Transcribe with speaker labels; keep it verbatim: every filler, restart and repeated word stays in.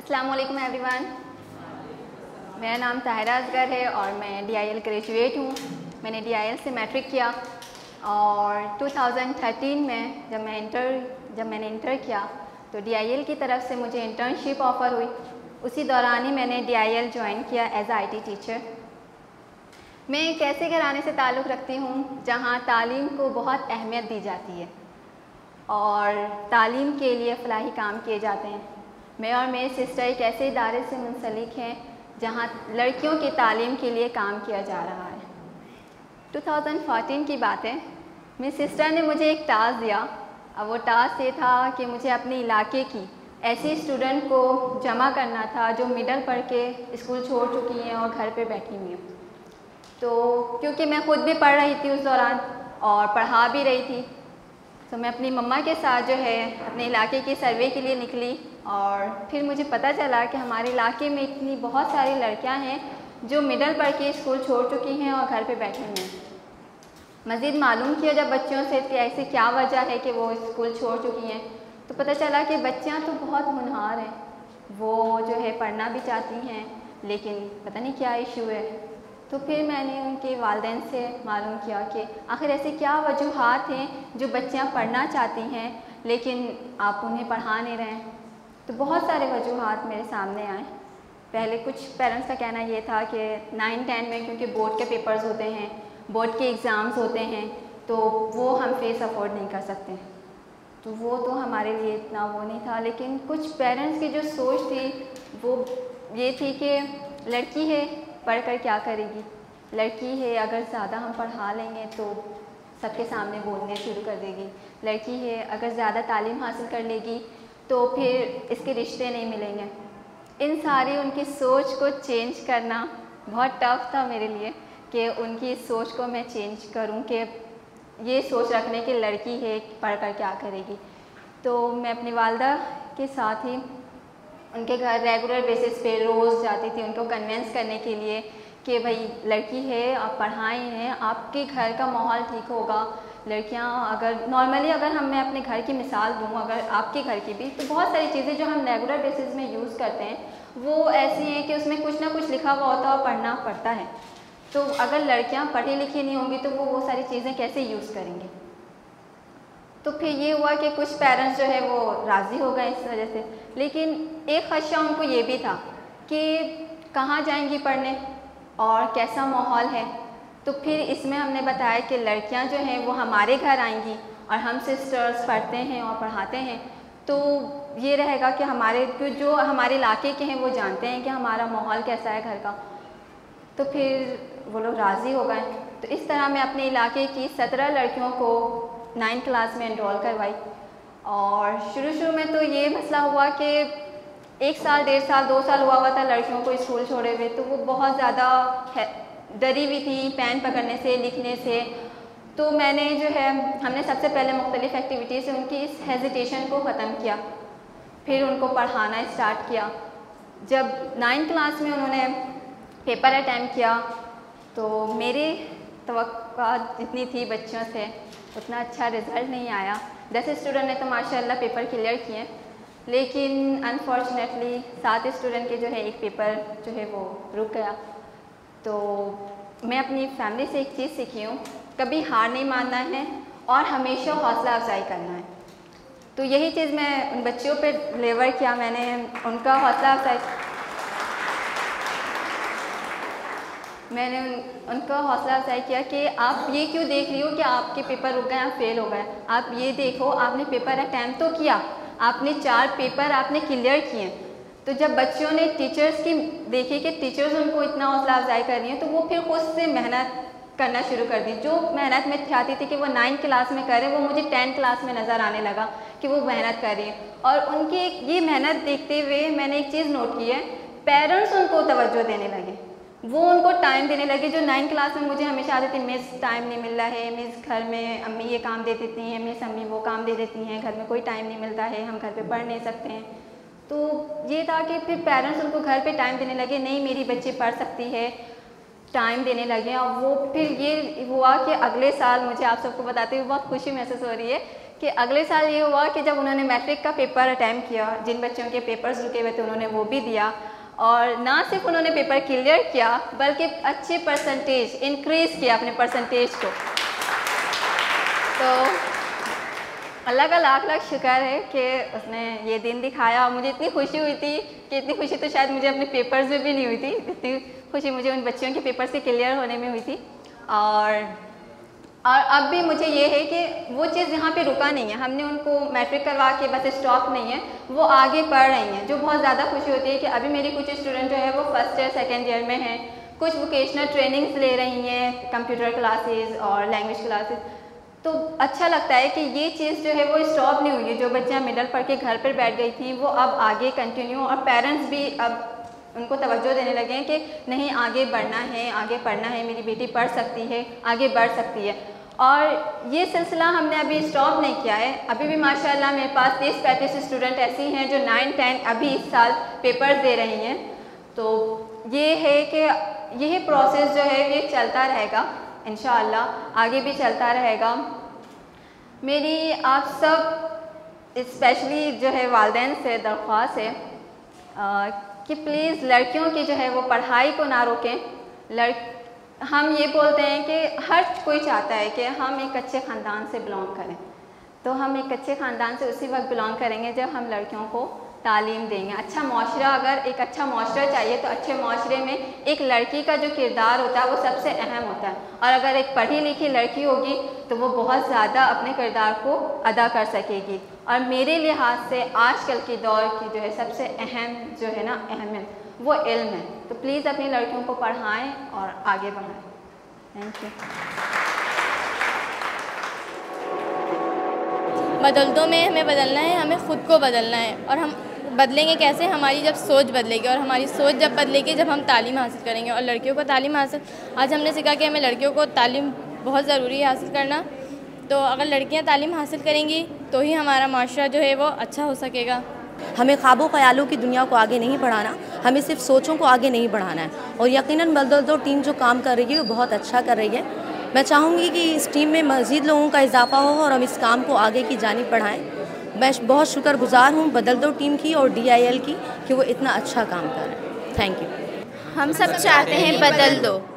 Speaker 1: अस्सलाम वालेकुम एवरीवन। मेरा नाम ताहिरा असगर है और मैं डी आई एल ग्रेजुएट हूँ। मैंने डी आई एल से मैट्रिक किया और दो हज़ार तेरह में जब मैं इंटर जब मैंने इंटर किया तो डी आई एल की तरफ से मुझे इंटर्नशिप ऑफ़र हुई। उसी दौरान ही मैंने डी आई एल ज्वाइन किया एज आई टी टीचर। मैं एक ऐसे घराने से ताल्लुक़ रखती हूँ जहाँ तालीम को बहुत अहमियत दी जाती है और तालीम के लिए फलाही काम किए जाते हैं। मैं और मेरी सिस्टर एक ऐसे इदारे से मुंसलिक हैं जहाँ लड़कियों की तालीम के लिए काम किया जा रहा है। दो हज़ार चौदह की बात है, मेरी सिस्टर ने मुझे एक टास्क दिया। अब वो टास्क ये था कि मुझे अपने इलाके की ऐसी स्टूडेंट को जमा करना था जो मिडल पढ़ के स्कूल छोड़ चुकी हैं और घर पे बैठी हुई हैं। तो क्योंकि मैं ख़ुद भी पढ़ रही थी उस दौरान और पढ़ा भी रही थी, तो मैं अपनी मम्मा के साथ जो है अपने इलाके की सर्वे के लिए निकली और फिर मुझे पता चला कि हमारे इलाके में इतनी बहुत सारी लड़कियां हैं जो मिडल पढ़ के स्कूल छोड़ चुकी हैं और घर पे बैठी हुई हैं। मज़ीद मालूम किया जब बच्चों से कि ऐसी क्या वजह है कि वो स्कूल छोड़ चुकी हैं, तो पता चला कि बच्चियां तो बहुत होनहार हैं, वो जो है पढ़ना भी चाहती हैं लेकिन पता नहीं क्या इशू है। तो फिर मैंने उनके वालिदैन से मालूम किया कि आखिर ऐसे क्या वजूहात हैं जो बच्चियां पढ़ना चाहती हैं लेकिन आप उन्हें पढ़ा नहीं रहे हैं। तो बहुत सारे वजूहात मेरे सामने आए। पहले कुछ पेरेंट्स का कहना ये था कि नाइन टेन में क्योंकि बोर्ड के पेपर्स होते हैं, बोर्ड के एग्ज़ाम्स होते हैं, तो वो हम फ़ीस अफोर्ड नहीं कर सकते, तो वो तो हमारे लिए इतना वो नहीं था। लेकिन कुछ पेरेंट्स की जो सोच थी वो ये थी कि लड़की है, पढ़ कर क्या करेगी, लड़की है अगर ज़्यादा हम पढ़ा लेंगे तो सबके सामने बोलने शुरू कर देगी, लड़की है अगर ज़्यादा तालीम हासिल कर लेगी तो फिर इसके रिश्ते नहीं मिलेंगे। इन सारी उनकी सोच को चेंज करना बहुत टफ़ था मेरे लिए कि उनकी इस सोच को मैं चेंज करूं कि ये सोच रखने की लड़की है पढ़ कर क्या करेगी। तो मैं अपनी वालदा के साथ ही उनके घर रेगुलर बेसिस पे रोज़ जाती थी उनको कन्विंस करने के लिए कि भाई लड़की है, आप पढ़ाएं हैं, आपके घर का माहौल ठीक होगा। लड़कियां अगर नॉर्मली अगर हम मैं अपने घर की मिसाल दूं, अगर आपके घर की भी, तो बहुत सारी चीज़ें जो हम रेगुलर बेसिस में यूज़ करते हैं वो ऐसी हैं कि उसमें कुछ ना कुछ लिखा हुआ होता है और पढ़ना पड़ता है। तो अगर लड़कियां पढ़ी लिखी नहीं होंगी तो वो वो सारी चीज़ें कैसे यूज़ करेंगे। तो फिर ये हुआ कि कुछ पेरेंट्स जो है वो राज़ी हो गए इस वजह से, लेकिन एक ख़दशा उनको ये भी था कि कहाँ जाएंगी पढ़ने और कैसा माहौल है। तो फिर इसमें हमने बताया कि लड़कियां जो हैं वो हमारे घर आएंगी और हम सिस्टर्स पढ़ते हैं और पढ़ाते हैं, तो ये रहेगा कि हमारे जो हमारे इलाके के हैं वो जानते हैं कि हमारा माहौल कैसा है घर का। तो फिर वो लोग राज़ी हो गए। तो इस तरह मैं अपने इलाके की सत्रह लड़कियों को नाइन्थ क्लास में एनरोल करवाई। और शुरू शुरू में तो ये मसला हुआ कि एक साल डेढ़ साल दो साल हुआ हुआ था लड़कियों को स्कूल छोड़े हुए, तो वो बहुत ज़्यादा डरी हुई थी पेन पकड़ने से, लिखने से। तो मैंने जो है हमने सबसे पहले मुख्तलिफ़ एक्टिविटी से उनकी इस हेजिटेशन को ख़त्म किया, फिर उनको पढ़ाना स्टार्ट किया। जब नाइन्थ क्लास में उन्होंने पेपर अटैम्प्ट किया तो मेरी तवक्का जितनी थी बच्चों से उतना अच्छा रिज़ल्ट नहीं आया। दस स्टूडेंट ने तो माशाल्लाह पेपर क्लियर किए, लेकिन अनफॉर्चुनेटली सात स्टूडेंट के जो है एक पेपर जो है वो रुक गया। तो मैं अपनी फैमिली से एक चीज़ सीखी हूँ, कभी हार नहीं मानना है और हमेशा हौसला अफजाई करना है। तो यही चीज़ मैं उन बच्चियों पे डिलीवर किया। मैंने उनका हौसला अफजाई मैंने उन, उनका हौसला अफजाई किया कि आप ये क्यों देख रही हो कि आपके पेपर रुक गए, आप फेल हो गए। आप ये देखो आपने पेपर अटैम्प्ट तो किया, आपने चार पेपर आपने क्लियर किए। तो जब बच्चों ने टीचर्स की देखी कि टीचर्स उनको इतना हौसला अफजाई कर रही हैं, तो वो फिर खुद से मेहनत करना शुरू कर दी। जो मेहनत में चाहती थी कि वो नाइन्थ क्लास में करे, वो मुझे टेंथ क्लास में नज़र आने लगा कि वो मेहनत कर रही है। और उनकी ये मेहनत देखते हुए मैंने एक चीज़ नोट की है, पेरेंट्स उनको तवज्जो देने लगे, वो उनको टाइम देने लगे। जो नाइन्थ क्लास में मुझे हमेशा आती थी मिस टाइम नहीं मिल रहा है, मिस घर में अम्मी ये काम दे देती हैं, मिस अम्मी वो काम दे देती हैं, घर में कोई टाइम नहीं मिलता है, हम घर पे पढ़ नहीं सकते हैं। तो ये था कि फिर पेरेंट्स उनको घर पे टाइम देने लगे, नहीं मेरी बच्ची पढ़ सकती है, टाइम देने लगे। और वो फिर ये हुआ कि अगले साल मुझे आप सबको बताते हुए बहुत खुशी महसूस हो रही है कि अगले साल ये हुआ कि जब उन्होंने मैट्रिक का पेपर अटैम्प्ट किया, जिन बच्चों के पेपर्स रुके हुए थे उन्होंने वो भी दिया, और ना सिर्फ उन्होंने पेपर क्लियर किया बल्कि अच्छे परसेंटेज इंक्रीज़ किया अपने परसेंटेज को। तो अल्लाह का लाख लाख शुक्र है कि उसने ये दिन दिखाया। और मुझे इतनी खुशी हुई थी कि इतनी खुशी तो शायद मुझे अपने पेपर्स में भी नहीं हुई थी, इतनी खुशी मुझे उन बच्चों के पेपर्स के क्लियर होने में हुई थी। और और अब भी मुझे ये है कि वो चीज़ यहाँ पे रुका नहीं है, हमने उनको मैट्रिक करवा के बस स्टॉप नहीं है, वो आगे पढ़ रही हैं, जो बहुत ज़्यादा खुशी होती है कि अभी मेरी कुछ स्टूडेंट जो है वो फर्स्ट ईयर सेकेंड ईयर में हैं, कुछ वोकेशनल ट्रेनिंग्स ले रही हैं, कंप्यूटर क्लासेस और लैंग्वेज क्लासेस। तो अच्छा लगता है कि ये चीज़ जो है वो स्टॉप नहीं हुई है। जो बच्चियाँ मिडल पढ़ के घर पर बैठ गई थी वो अब आगे कंटिन्यू, और पेरेंट्स भी अब उनको तवज्जो देने लगे हैं कि नहीं आगे बढ़ना है, आगे पढ़ना है, मेरी बेटी पढ़ सकती है, आगे बढ़ सकती है। और ये सिलसिला हमने अभी स्टॉप नहीं किया है। अभी भी माशाल्लाह मेरे पास तीस पैंतीस स्टूडेंट ऐसी हैं जो नाइन टेन अभी इस साल पेपर्स दे रही हैं। तो ये है कि यही प्रोसेस जो है ये चलता रहेगा इंशाअल्लाह, आगे भी चलता रहेगा। मेरी आप सब स्पेशली जो है वालिदैन से दरख्वास्त है आ, कि प्लीज़ लड़कियों की जो है वो पढ़ाई को ना रोकें। लड़ हम ये बोलते हैं कि हर कोई चाहता है कि हम एक अच्छे ख़ानदान से बिलोंग करें, तो हम एक अच्छे ख़ानदान से उसी वक्त बिलोंग करेंगे जब हम लड़कियों को तालीम देंगे। अच्छा माशरा, अगर एक अच्छा माशरा चाहिए तो अच्छे माशरे में एक लड़की का जो किरदार होता है वो सबसे अहम होता है, और अगर एक पढ़ी लिखी लड़की होगी तो वो बहुत ज़्यादा अपने किरदार को अदा कर सकेगी। और मेरे लिहाज से आजकल के दौर की जो है सबसे अहम जो है ना अहमियत वो इल्म है। तो प्लीज़ अपनी लड़कियों को पढ़ाएं और आगे बढ़ाएं। Thank you.
Speaker 2: बदलतों में हमें बदलना है, हमें ख़ुद को बदलना है। और हम बदलेंगे कैसे? हमारी जब सोच बदलेगी, और हमारी सोच जब बदलेगी जब हम तालीम हासिल करेंगे। और लड़कियों को तालीम हासिल, आज हमने सीखा कि हमें लड़कियों को तालीम बहुत ज़रूरी है हासिल करना। तो अगर लड़कियां तालीम हासिल करेंगी तो ही हमारा माशरा जो है वो अच्छा हो सकेगा।
Speaker 3: हमें ख्वाबों ख़यालों की दुनिया को आगे नहीं बढ़ाना, हमें सिर्फ सोचों को आगे नहीं बढ़ाना है। और यकीनन बदलदो टीम जो काम कर रही है वो बहुत अच्छा कर रही है। मैं चाहूँगी कि इस टीम में मज़ीद लोगों का इजाफा हो और हम इस काम को आगे की जानिब बढ़ाएँ। मैं बहुत शुक्रगुजार हूँ बदलदो टीम की और डी आई एल की कि वो इतना अच्छा काम कर रहे हैं। Thank you.
Speaker 2: हम सब चाहते हैं बदल दो।